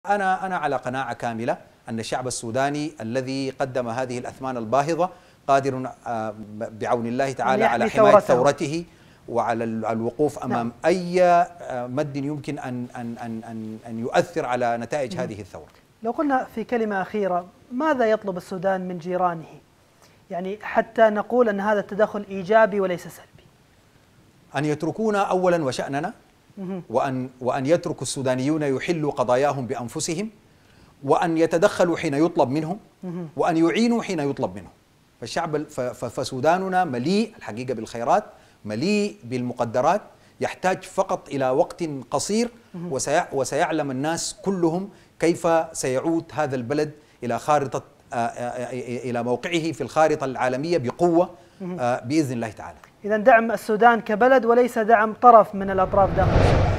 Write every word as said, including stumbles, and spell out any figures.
أنا أنا على قناعة كاملة أن الشعب السوداني الذي قدم هذه الأثمان الباهظة قادر بعون الله تعالى على حماية ثورته, ثورته وعلى الوقوف أمام نعم. أي مد يمكن أن أن أن أن يؤثر على نتائج م. هذه الثورة. لو قلنا في كلمة أخيرة، ماذا يطلب السودان من جيرانه؟ يعني حتى نقول أن هذا التدخل إيجابي وليس سلبي. أن يتركونا أولا وشأننا، وأن وأن يترك السودانيون يحلوا قضاياهم بأنفسهم، وأن يتدخلوا حين يطلب منهم، وأن يعينوا حين يطلب منهم. فالشعب فسوداننا مليء الحقيقة بالخيرات، مليء بالمقدرات، يحتاج فقط إلى وقت قصير وسيعلم الناس كلهم كيف سيعود هذا البلد إلى خارطة إلى موقعه في الخارطة العالمية بقوة بإذن الله تعالى. إذن دعم السودان كبلد وليس دعم طرف من الأطراف داخل السودان.